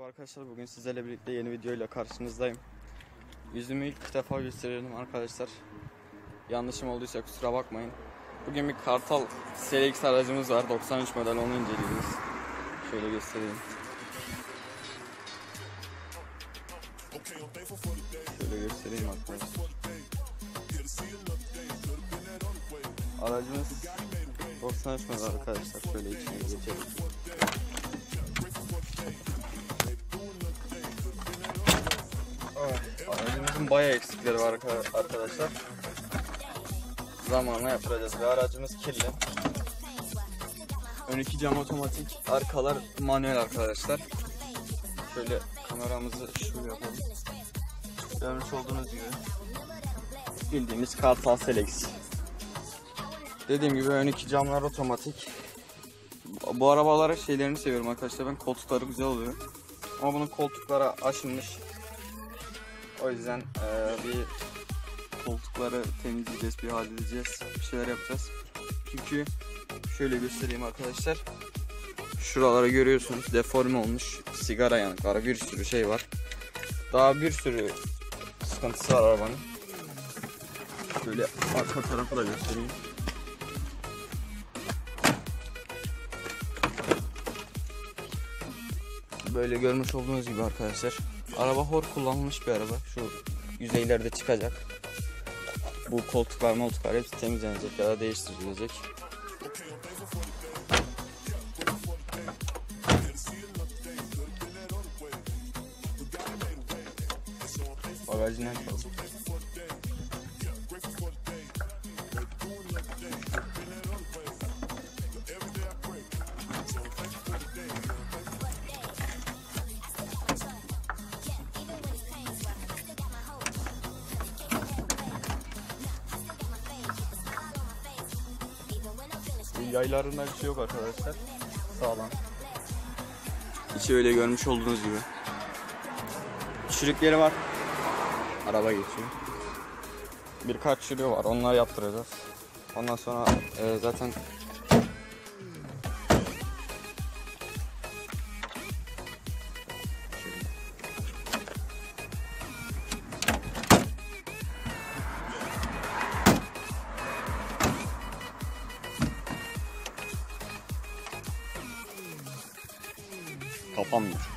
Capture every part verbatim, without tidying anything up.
Arkadaşlar, bugün sizlerle birlikte yeni videoyla karşınızdayım. Yüzümü ilk defa gösteriyorum arkadaşlar. Yanlışım olduysa kusura bakmayın. Bugün bir Kartal S L X aracımız var, doksan üç model, onu inceliyoruz. Şöyle göstereyim. Şöyle göstereyim arkadaşlar. Aracımız doksan üç model arkadaşlar. Şöyle içine geçelim. Aracımızın bayağı eksikleri var arkadaşlar. Zamanla yapacağız ve aracımız kirli. Ön iki cam otomatik, arkalar manuel arkadaşlar. Şöyle kameramızı şöyle yapalım. Görmüş olduğunuz gibi bildiğimiz Kartal S L X. Dediğim gibi ön iki camlar otomatik. Bu arabaların şeylerini seviyorum arkadaşlar. Ben koltukları güzel oluyor. Ama bunun koltukları aşınmış. O yüzden e, bir koltukları temizleyeceğiz, bir halledeceğiz, bir şeyler yapacağız. Çünkü şöyle göstereyim arkadaşlar. Şuraları görüyorsunuz, deforme olmuş, sigara yanıkları, bir sürü şey var. Daha bir sürü sıkıntısı var arabanın. Şöyle arka tarafı da göstereyim. Böyle görmüş olduğunuz gibi arkadaşlar. Araba hor kullanılmış bir araba. Şu yüzeylerde çıkacak. Bu koltuklar, moltuklar hepsi temizlenecek ya da değiştirilecek. Bagajını açalım. Yaylarında bir şey yok arkadaşlar. Sağlam. İçi öyle görmüş olduğunuz gibi. Çürükleri var. Araba geçiyor. Birkaç çürüğü var. Onları yaptıracağız. Ondan sonra e, zaten kapanmıyor.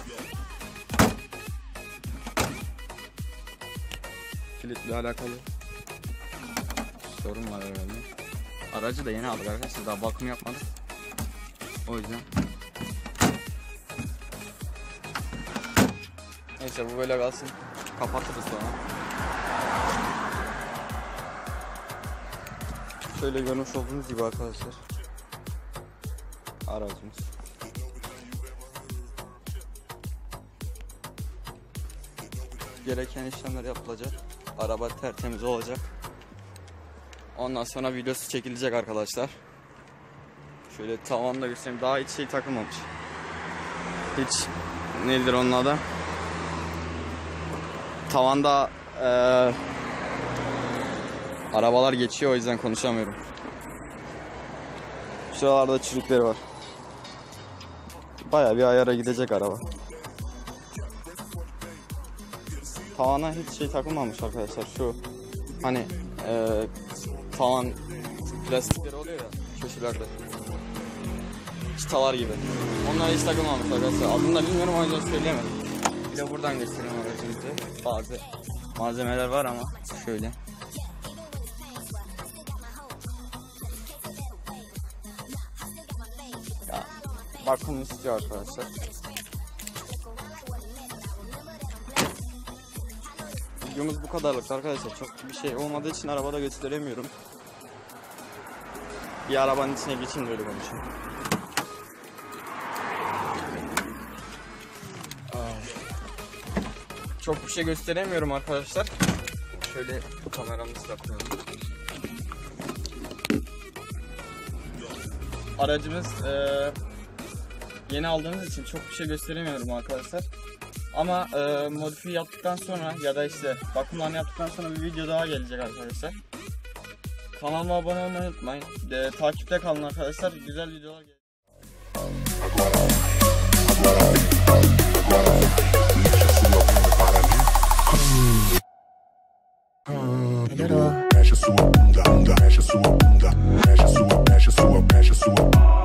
Kilitle alakalı sorun var herhalde. Aracı da yeni aldık arkadaşlar, daha bakım yapmadık. O yüzden. Neyse, bu böyle kalsın. Kapatırız sonra. Şöyle görmüş olduğunuz gibi arkadaşlar. Aracımız. Gereken işlemler yapılacak. Araba tertemiz olacak. Ondan sonra videosu çekilecek arkadaşlar. Şöyle tavanda göstereyim. Daha hiç şey takılmamış. Hiç nedir onun adı? Tavanda ee, arabalar geçiyor, o yüzden konuşamıyorum. Şuralarda çürükleri var. Bayağı bir ayara gidecek araba. Tavana hiç şey takılmamış arkadaşlar. Şu hani e, tavan plastikleri oluyor ya köşelerde, çıtalar gibi. Onlar hiç takılmamış arkadaşlar. Adını da bilmiyorum, o yüzden söyleyemedim. Bir de buradan göstereyim aracımızı. Bazı malzemeler var ama şöyle. Ya, bakım istiyor arkadaşlar. Videomuz bu kadarlık arkadaşlar. Çok bir şey olmadığı için arabada gösteremiyorum. Bir arabanın içine geçeyim, böyle konuşayım. Çok bir şey gösteremiyorum arkadaşlar. Şöyle kameramızı da koyalım. Aracımız e, yeni aldığımız için çok bir şey gösteremiyorum arkadaşlar. Ama e, modifiye yaptıktan sonra ya da işte bakımlarını yaptıktan sonra bir video daha gelecek arkadaşlar. Kanalıma abone olmayı unutmayın. De, takipte kalın arkadaşlar. Güzel videolar gelecek. Melhorou. Mexe a sua bunda, bunda, mexe a sua bunda, mexe a sua, mexe a sua, mexe a sua.